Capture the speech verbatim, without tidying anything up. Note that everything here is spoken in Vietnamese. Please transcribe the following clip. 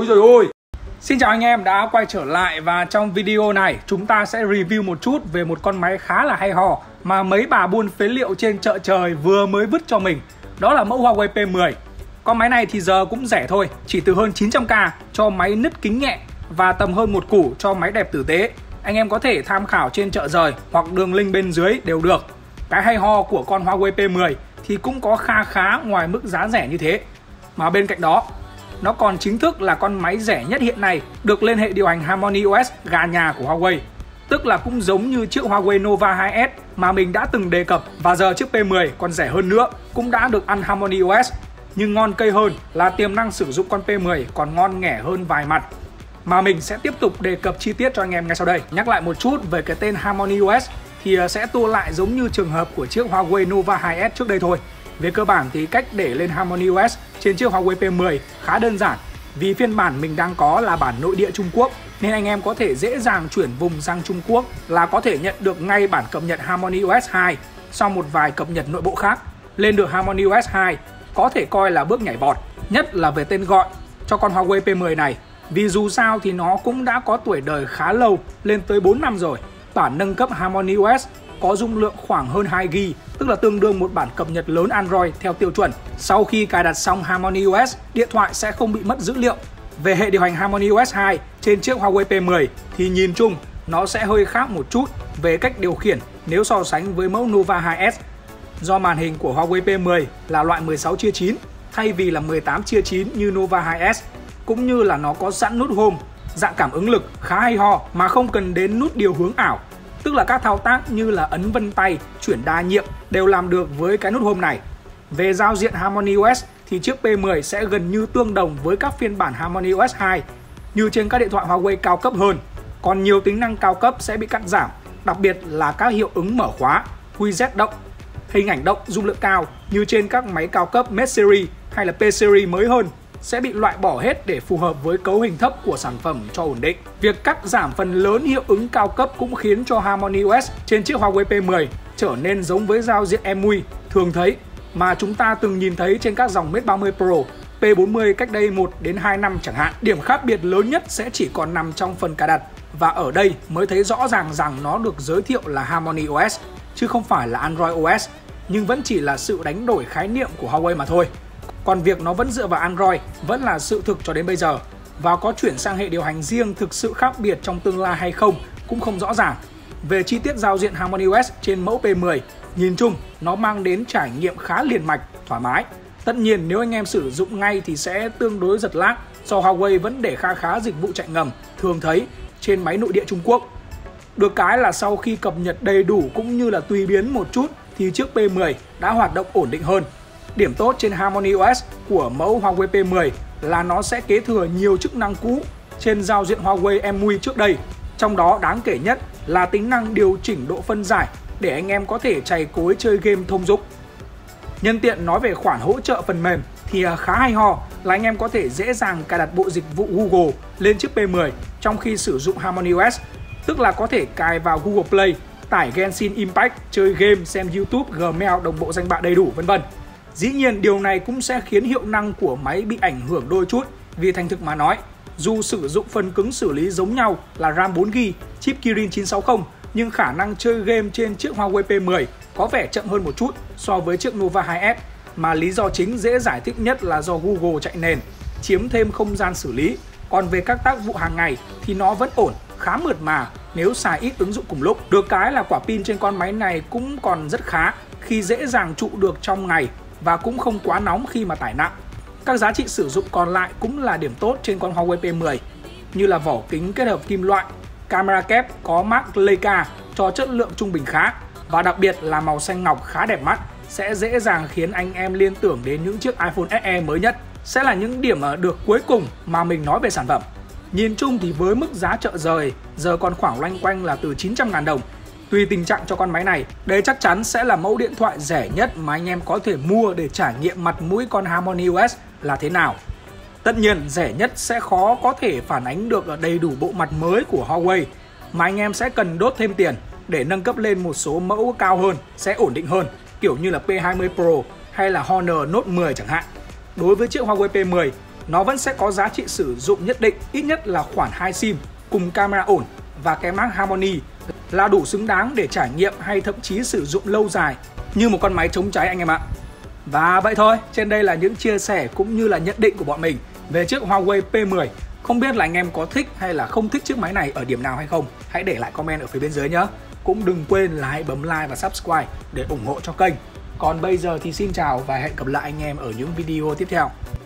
rồi ôi. Xin chào anh em đã quay trở lại, và trong video này chúng ta sẽ review một chút về một con máy khá là hay ho mà mấy bà buôn phế liệu trên chợ trời vừa mới vứt cho mình. Đó là mẫu Huawei P mười. Con máy này thì giờ cũng rẻ thôi, chỉ từ hơn chín trăm k cho máy nứt kính nhẹ và tầm hơn một củ cho máy đẹp tử tế. Anh em có thể tham khảo trên chợ rời hoặc đường link bên dưới đều được. Cái hay ho của con Huawei P mười thì cũng có kha khá ngoài mức giá rẻ như thế. Mà bên cạnh đó, nó còn chính thức là con máy rẻ nhất hiện nay được lên hệ điều hành HarmonyOS gà nhà của Huawei. Tức là cũng giống như chiếc Huawei Nova hai S mà mình đã từng đề cập, và giờ chiếc P mười còn rẻ hơn nữa, cũng đã được ăn HarmonyOS. Nhưng ngon cây hơn là tiềm năng sử dụng con P mười còn ngon nghẻ hơn vài mặt, mà mình sẽ tiếp tục đề cập chi tiết cho anh em ngay sau đây. Nhắc lại một chút về cái tên HarmonyOS thì sẽ tua lại giống như trường hợp của chiếc Huawei Nova hai S trước đây thôi. Về cơ bản thì cách để lên HarmonyOS trên chiếc Huawei P mười khá đơn giản. Vì phiên bản mình đang có là bản nội địa Trung Quốc, nên anh em có thể dễ dàng chuyển vùng sang Trung Quốc là có thể nhận được ngay bản cập nhật HarmonyOS hai sau một vài cập nhật nội bộ khác. Lên được HarmonyOS hai có thể coi là bước nhảy vọt, nhất là về tên gọi cho con Huawei P mười này. Vì dù sao thì nó cũng đã có tuổi đời khá lâu, lên tới bốn năm rồi. Bản nâng cấp HarmonyOS có dung lượng khoảng hơn hai gi ga bai, tức là tương đương một bản cập nhật lớn Android theo tiêu chuẩn. Sau khi cài đặt xong HarmonyOS, điện thoại sẽ không bị mất dữ liệu. Về hệ điều hành HarmonyOS hai trên chiếc Huawei P mười thì nhìn chung nó sẽ hơi khác một chút về cách điều khiển nếu so sánh với mẫu Nova hai S. Do màn hình của Huawei P mười là loại mười sáu chia chín thay vì là mười tám chia chín như Nova hai S, cũng như là nó có sẵn nút Home dạng cảm ứng lực khá hay ho mà không cần đến nút điều hướng ảo. Tức là các thao tác như là ấn vân tay, chuyển đa nhiệm đều làm được với cái nút Home này. Về giao diện HarmonyOS thì chiếc P mười sẽ gần như tương đồng với các phiên bản HarmonyOS hai như trên các điện thoại Huawei cao cấp hơn. Còn nhiều tính năng cao cấp sẽ bị cắt giảm, đặc biệt là các hiệu ứng mở khóa, quy rét động, hình ảnh động dung lượng cao như trên các máy cao cấp Mate Series hay là P Series mới hơn sẽ bị loại bỏ hết để phù hợp với cấu hình thấp của sản phẩm cho ổn định. Việc cắt giảm phần lớn hiệu ứng cao cấp cũng khiến cho HarmonyOS trên chiếc Huawei P mười trở nên giống với giao diện em u i thường thấy mà chúng ta từng nhìn thấy trên các dòng Mate ba mươi Pro, P bốn mươi cách đây một đến hai năm chẳng hạn. Điểm khác biệt lớn nhất sẽ chỉ còn nằm trong phần cài đặt, và ở đây mới thấy rõ ràng rằng nó được giới thiệu là HarmonyOS chứ không phải là Android ô ét, nhưng vẫn chỉ là sự đánh đổi khái niệm của Huawei mà thôi. Còn việc nó vẫn dựa vào Android vẫn là sự thực cho đến bây giờ, và có chuyển sang hệ điều hành riêng thực sự khác biệt trong tương lai hay không cũng không rõ ràng. Về chi tiết giao diện HarmonyOS trên mẫu P mười, nhìn chung nó mang đến trải nghiệm khá liền mạch, thoải mái. Tất nhiên nếu anh em sử dụng ngay thì sẽ tương đối giật lag, do Huawei vẫn để kha khá dịch vụ chạy ngầm thường thấy trên máy nội địa Trung Quốc. Được cái là sau khi cập nhật đầy đủ cũng như là tùy biến một chút thì chiếc P mười đã hoạt động ổn định hơn. Điểm tốt trên HarmonyOS của mẫu Huawei P mười là nó sẽ kế thừa nhiều chức năng cũ trên giao diện Huawei em u i trước đây. Trong đó đáng kể nhất là tính năng điều chỉnh độ phân giải để anh em có thể chày cối chơi game thông dụng. Nhân tiện nói về khoản hỗ trợ phần mềm thì khá hay ho là anh em có thể dễ dàng cài đặt bộ dịch vụ Google lên chiếc P mười trong khi sử dụng HarmonyOS. Tức là có thể cài vào Google Play, tải Genshin Impact, chơi game, xem YouTube, Gmail, đồng bộ danh bạ đầy đủ vân vân. Dĩ nhiên điều này cũng sẽ khiến hiệu năng của máy bị ảnh hưởng đôi chút, vì thành thực mà nói, dù sử dụng phần cứng xử lý giống nhau là RAM bốn gi ga bai, chip Kirin chín sáu không, nhưng khả năng chơi game trên chiếc Huawei P mười có vẻ chậm hơn một chút so với chiếc Nova hai S, mà lý do chính dễ giải thích nhất là do Google chạy nền, chiếm thêm không gian xử lý. Còn về các tác vụ hàng ngày thì nó vẫn ổn, khá mượt mà nếu xài ít ứng dụng cùng lúc. Được cái là quả pin trên con máy này cũng còn rất khá khi dễ dàng trụ được trong ngày, và cũng không quá nóng khi mà tải nặng. Các giá trị sử dụng còn lại cũng là điểm tốt trên con Huawei P mười, như là vỏ kính kết hợp kim loại, camera kép có mác Leica cho chất lượng trung bình khá, và đặc biệt là màu xanh ngọc khá đẹp mắt, sẽ dễ dàng khiến anh em liên tưởng đến những chiếc iPhone ét e mới nhất. Sẽ là những điểm được cuối cùng mà mình nói về sản phẩm. Nhìn chung thì với mức giá chợ rời giờ còn khoảng loanh quanh là từ chín trăm ngàn đồng. Tùy tình trạng cho con máy này, đây chắc chắn sẽ là mẫu điện thoại rẻ nhất mà anh em có thể mua để trải nghiệm mặt mũi con HarmonyOS là thế nào. Tất nhiên rẻ nhất sẽ khó có thể phản ánh được đầy đủ bộ mặt mới của Huawei, mà anh em sẽ cần đốt thêm tiền để nâng cấp lên một số mẫu cao hơn, sẽ ổn định hơn, kiểu như là P hai mươi Pro hay là Honor Note mười chẳng hạn. Đối với chiếc Huawei P mười nó vẫn sẽ có giá trị sử dụng nhất định, ít nhất là khoảng hai sim cùng camera ổn và cái mác Harmony là đủ xứng đáng để trải nghiệm hay thậm chí sử dụng lâu dài như một con máy chống cháy anh em ạ. Và vậy thôi, trên đây là những chia sẻ cũng như là nhận định của bọn mình về chiếc Huawei P mười. Không biết là anh em có thích hay là không thích chiếc máy này ở điểm nào hay không? Hãy để lại comment ở phía bên dưới nhé. Cũng đừng quên là hãy bấm like và subscribe để ủng hộ cho kênh. Còn bây giờ thì xin chào và hẹn gặp lại anh em ở những video tiếp theo.